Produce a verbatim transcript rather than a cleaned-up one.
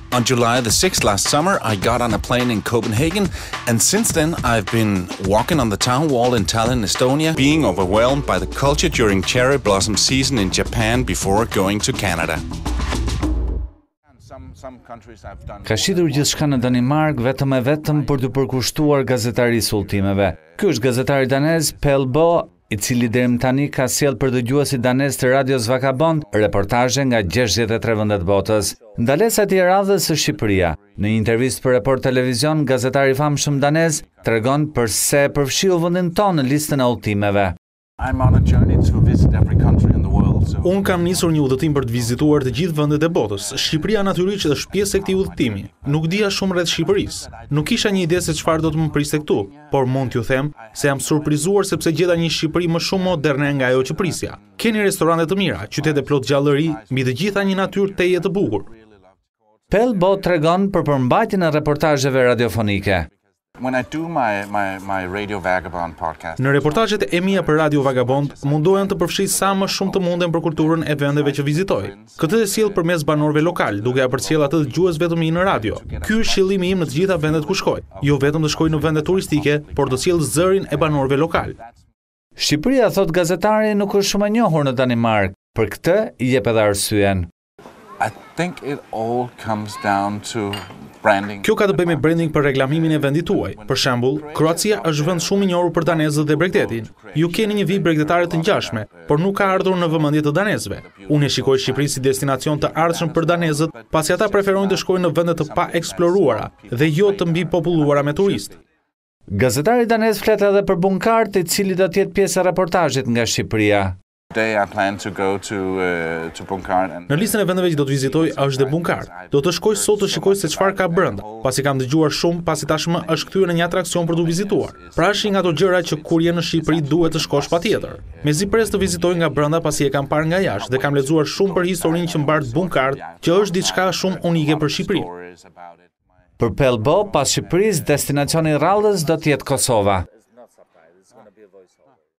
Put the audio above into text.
On July the sixth last summer, I got on a plane in Copenhagen, and since then I've been walking on the town wall in Tallinn, Estonia, being overwhelmed by the culture during cherry blossom season in Japan before going to Canada. Ka shitur gjithçka në Danimark vetëm e vetëm për të përkushtuar gazetarisë ultimeve. Ky është gazetari danez Pell Bo, i cili deri më tani ka sjell për dëgjuesit danez të Radios Vagabond reportazhe nga gjashtëdhjetë e tre vende të botës. Ndalesa e radhës është Shqipëria. Në një intervistë për Report Televizion, gazetari i famshëm danez tregon përse përfshiu vendin tonë në listën e udhëtimeve. I'm on a journey to visit every country in the world. So... Unë kam nisur një udhëtim për të vizituar të gjithë vendet e botës. Shqipëria natyrisht është pjesë e këtij udhëtimi. Nuk dija shumë rreth Shqipërisë. Nuk kisha një ide se çfarë do të më priste këtu, por mund t'ju them se jam surprizuar sepse gjeta një Shqipëri më shumë moderne nga ajo që prisja. Keni restorante të mira, qytete plot gjallëri, mbi të gjitha një natyrë teje të bukur. Pell Bo tregon për përmbajtjen e reportazheve radiofonike. When I do my, my, my Radio Vagabond podcast, Në reportazhet e mia për Radio Vagabond, mundohem të përfshij sa më shumë të mundem për kulturën e vendeve që vizitoj. Këtë e sjell përmes banorëve lokal, duke ia përcjell atë dëgjuesve të mi në radio. Ky është qëllimi im në të gjitha vendet ku shkoj. Jo vetëm të shkoj në vende turistike, por të sjell zërin e banorëve lokal. Shqipëria, thot gazetari, nuk është shumë e njohur në Danimark. Për këtë i jep edhe arsyen. I think it all comes down to branding. Kjo ka të bëjë me branding për reklamimin e vendit tuaj. Për shembull, Kroacia është vend shumë i njohur për danezët dhe Bregdetin. Ju keni një vijë bregdetare të ngjashme, por nuk ka ardhur në vëmendje të danezëve. Unë e shikoj Shqipërinë si destinacion të ardhshëm për danezët, pasi ata preferojnë të shkojnë në vende të pa eksploruara dhe jo të mbi populluara me turistë. Gazetari danez flet edhe për Bunkart, i cili do të jetë pjesë e reportazhit nga Shqipëria. Today I plan to go to uh, to Bunkart and Në listën e vendeve që do të vizitoj është dhe Bunkart. Do të shkoj sot të shikoj se çfarë ka brenda, pasi kam dëgjuar shumë, pasi tashmë është kthyer në një atraksion për të vizituar. Pra është një nga ato gjëra që kur je në Shqipëri duhet të shkosh patjetër. Mezi pres të vizitoj nga brenda pasi e kam parë nga jashtë dhe kam lexuar shumë për historinë që mbart Bunkart, që është diçka shumë unike për Shqipërinë. Për Pell Bo, pas Shqipërisë, destinacioni i rradhës do të jetë Kosova.